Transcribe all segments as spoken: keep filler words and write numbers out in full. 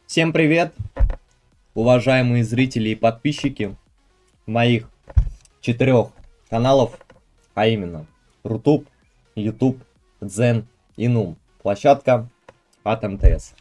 Всем привет, уважаемые зрители и подписчики моих четырех каналов, а именно Рутуб, YouTube, Дзен и Нум, площадка от эм тэ эс.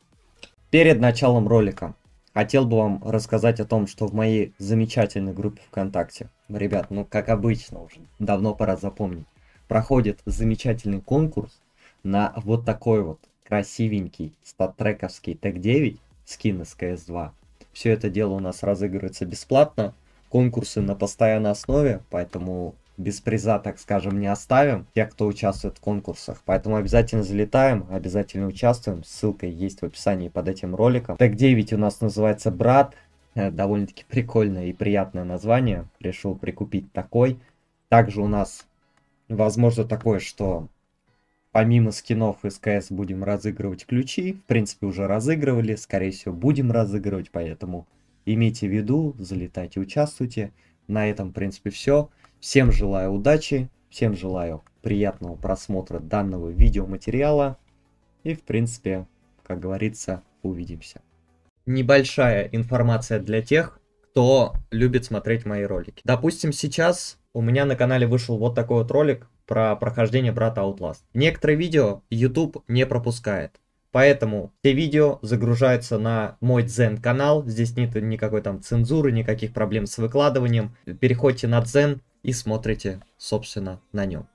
Перед началом ролика хотел бы вам рассказать о том, что в моей замечательной группе ВКонтакте, ребят, ну как обычно уже, давно пора запомнить, проходит замечательный конкурс на вот такой вот красивенький статтрековский тег девять скин из кэ эс два. Все это дело у нас разыгрывается бесплатно. Конкурсы на постоянной основе, поэтому без приза, так скажем, не оставим тех, кто участвует в конкурсах. Поэтому обязательно залетаем, обязательно участвуем. Ссылка есть в описании под этим роликом. тег девять у нас называется «Брат». Довольно-таки прикольное и приятное название. Решил прикупить такой. Также у нас возможно такое, что помимо скинов из кэ эс будем разыгрывать ключи. В принципе, уже разыгрывали. Скорее всего, будем разыгрывать. Поэтому имейте в виду, залетайте, участвуйте. На этом, в принципе, все. Всем желаю удачи. Всем желаю приятного просмотра данного видеоматериала. И, в принципе, как говорится, увидимся. Небольшая информация для тех, кто любит смотреть мои ролики. Допустим, сейчас у меня на канале вышел вот такой вот ролик про прохождение брата Outlast. Некоторые видео YouTube не пропускает. Поэтому все видео загружаются на мой Дзен канал. Здесь нет никакой там цензуры, никаких проблем с выкладыванием. Переходите на Дзен и смотрите, собственно, на нем.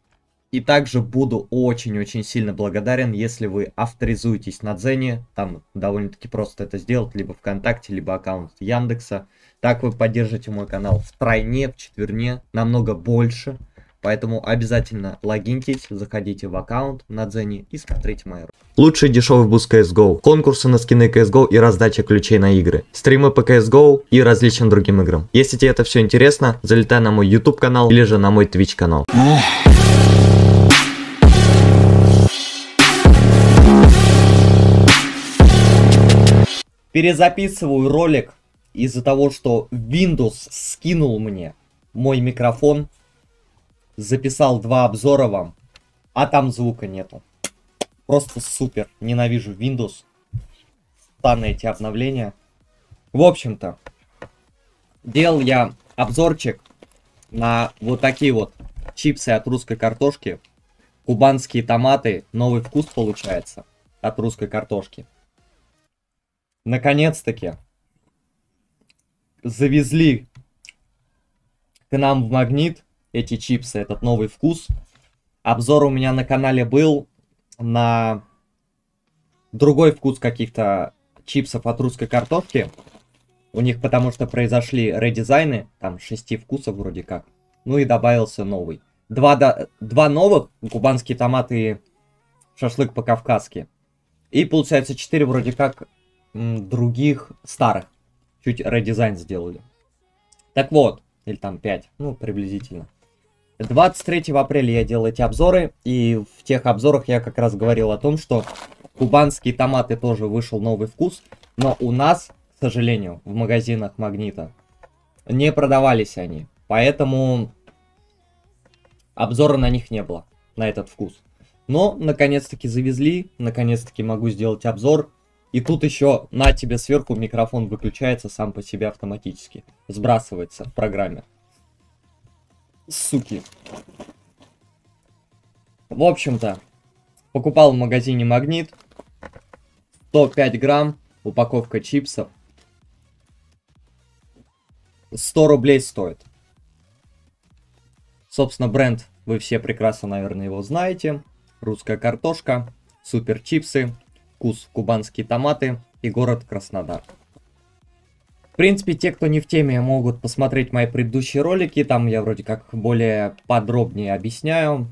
И также буду очень-очень сильно благодарен, если вы авторизуетесь на Дзене. Там довольно-таки просто это сделать, либо ВКонтакте, либо аккаунт Яндекса. Так вы поддержите мой канал втройне, вчетверне, намного больше. Поэтому обязательно логиньтесь, заходите в аккаунт на Дзене и смотрите мои ролики. Лучший дешевый буст кэ эс гоу, конкурсы на скины кэ эс гоу и раздача ключей на игры, стримы по кэ эс гоу и различным другим играм. Если тебе это все интересно, залетай на мой YouTube канал или же на мой Twitch канал. Перезаписываю ролик из-за того, что Windows скинул мне мой микрофон. Записал два обзора вам, а там звука нету. Просто супер. Ненавижу Windows. Странные эти обновления. В общем-то, делал я обзорчик на вот такие вот чипсы от русской картошки. Кубанские томаты. Новый вкус получается от русской картошки. Наконец-таки завезли к нам в Магнит эти чипсы, этот новый вкус. Обзор у меня на канале был на другой вкус каких-то чипсов от русской картошки. У них потому что произошли редизайны, там шести вкусов вроде как. Ну и добавился новый. Два, до... Два новых, кубанские томаты и шашлык по-кавказски. И получается четыре вроде как м, других старых. Чуть редизайн сделали. Так вот, или там пять, ну приблизительно. двадцать третьего апреля я делал эти обзоры, и в тех обзорах я как раз говорил о том, что кубанские томаты тоже вышел новый вкус, но у нас, к сожалению, в магазинах Магнита не продавались они, поэтому обзора на них не было, на этот вкус. Но, наконец-таки завезли, наконец-таки могу сделать обзор, и тут еще на тебе сверху микрофон выключается сам по себе автоматически, сбрасывается в программе. Суки. В общем-то, покупал в магазине Магнит. сто пять грамм, упаковка чипсов. сто рублей стоит. Собственно, бренд вы все прекрасно, наверное, его знаете. Русская картошка, супер чипсы, вкус кубанские томаты и город Краснодар. В принципе, те, кто не в теме, могут посмотреть мои предыдущие ролики. Там я вроде как более подробнее объясняю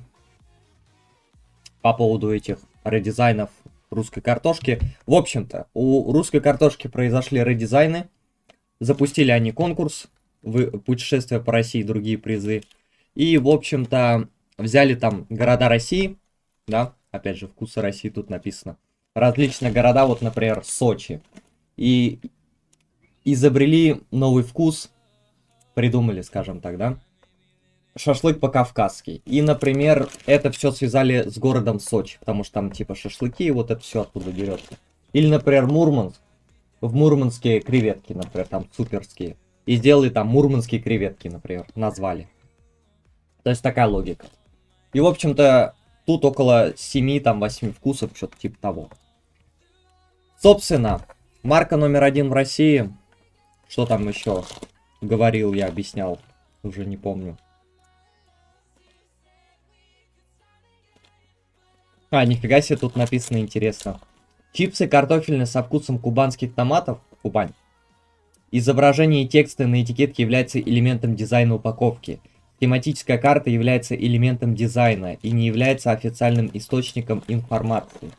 по поводу этих редизайнов русской картошки. В общем-то, у русской картошки произошли редизайны. Запустили они конкурс в путешествие по России и другие призы. И, в общем-то, взяли там города России. Да, опять же, вкусы России тут написано. Различные города, вот, например, Сочи. И изобрели новый вкус, придумали, скажем так, да, шашлык по-кавказски. И, например, это все связали с городом Сочи, потому что там типа шашлыки, и вот это все оттуда берется. Или, например, Мурманск, в Мурманске креветки, например, там суперские. И сделали там мурманские креветки, например, назвали. То есть такая логика. И, в общем-то, тут около семи-восьми вкусов, что-то типа того. Собственно, марка номер один в России. Что там еще говорил, я объяснял, уже не помню. А, нифига себе, тут написано интересно. Чипсы картофельные со вкусом кубанских томатов. Кубань. Изображение и тексты на этикетке являются элементом дизайна упаковки. Тематическая карта является элементом дизайна и не является официальным источником информации.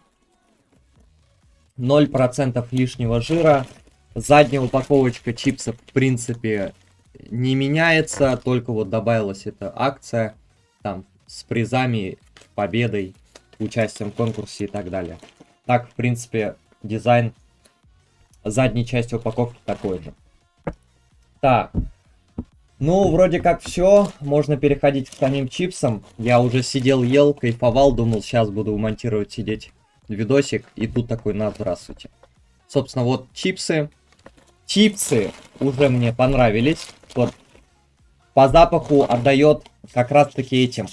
ноль процентов лишнего жира. Задняя упаковочка чипсов, в принципе, не меняется. Только вот добавилась эта акция. Там с призами, победой, участием в конкурсе и так далее. Так, в принципе, дизайн задней части упаковки такой же. Так. Ну, вроде как все. Можно переходить к самим чипсам. Я уже сидел, ел, кайфовал. Думал, сейчас буду монтировать, сидеть видосик. И тут такой, на, здравствуйте. Собственно, вот чипсы. Чипсы уже мне понравились. Вот. По запаху отдает как раз-таки этим.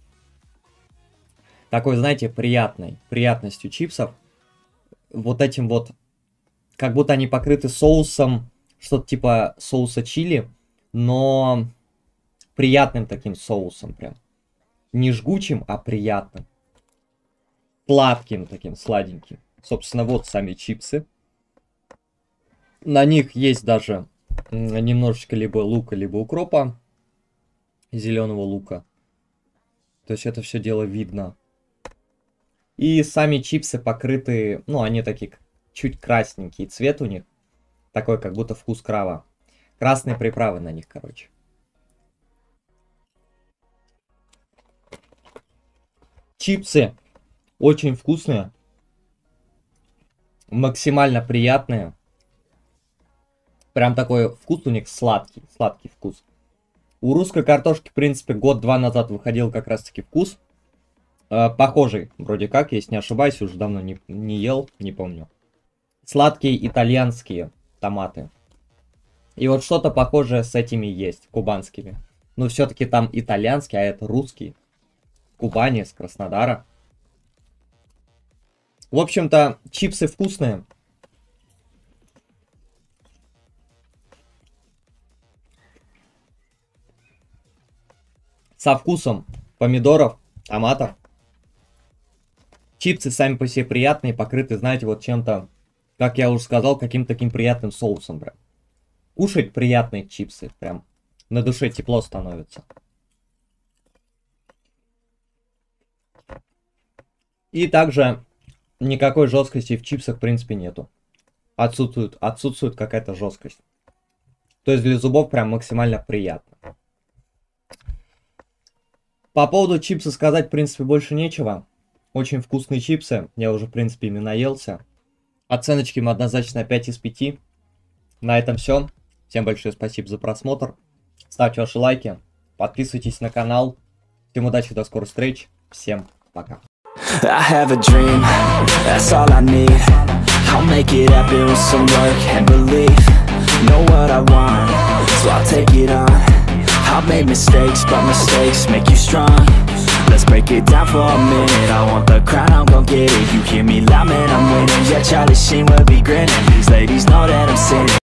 Такой, знаете, приятной. Приятностью чипсов. Вот этим вот. Как будто они покрыты соусом. Что-то типа соуса чили. Но приятным таким соусом прям. Не жгучим, а приятным. Сладким таким, сладеньким. Собственно, вот сами чипсы. На них есть даже немножечко либо лука, либо укропа. Зеленого лука. То есть это все дело видно. И сами чипсы покрыты, ну, они такие чуть красненький цвет у них. Такой, как будто вкус крава. Красные приправы на них, короче. Чипсы очень вкусные. Максимально приятные. Прям такой вкус у них сладкий. Сладкий вкус. У русской картошки, в принципе, год-два назад выходил как раз-таки вкус. Э, похожий, вроде как, если не ошибаюсь, уже давно не, не ел, не помню. Сладкие итальянские томаты. И вот что-то похожее с этими есть, кубанскими. Но все-таки там итальянский, а это русский. Кубани, с Краснодара. В общем-то, чипсы вкусные. Со вкусом помидоров, томатов. Чипсы сами по себе приятные, покрыты, знаете, вот чем-то, как я уже сказал, каким-то таким приятным соусом прям. Кушать приятные чипсы, прям на душе тепло становится. И также никакой жесткости в чипсах, в принципе, нету. Отсутствует, отсутствует какая-то жесткость. То есть для зубов прям максимально приятно. По поводу чипсов сказать, в принципе, больше нечего. Очень вкусные чипсы. Я уже, в принципе, ими наелся. Оценочки им однозначно пять из пяти. На этом все. Всем большое спасибо за просмотр. Ставьте ваши лайки. Подписывайтесь на канал. Всем удачи, до скорых встреч. Всем пока. I have a dream, that's all I need. I'll make it happen with some work and belief. Know what I want, so I'll take it on. I've made mistakes, but mistakes make you strong. Let's break it down for a minute. I want the crown, I'm gon' get it. You hear me loud, man, I'm winning. Yeah, Charlie Sheen will be grinning. These ladies know that I'm sinning.